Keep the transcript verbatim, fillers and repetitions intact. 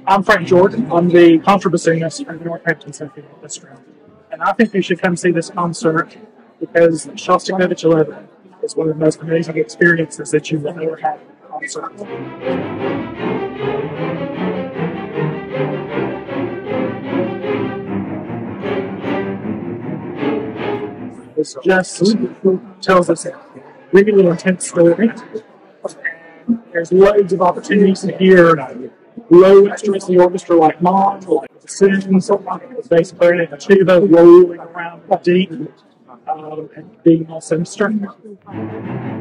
I'm Frank Jordan. I'm the contrabassoonist at the Northampton Symphony Orchestra. And I think you should come see this concert because Shostakovich eleven is one of the most amazing experiences that you will ever have in a concert. This just tells us a really intense story. There's loads of opportunities to hear low instruments in the orchestra like mine, like bassoons, the bass clarinet, and tuba rolling around deep, um, and being also string.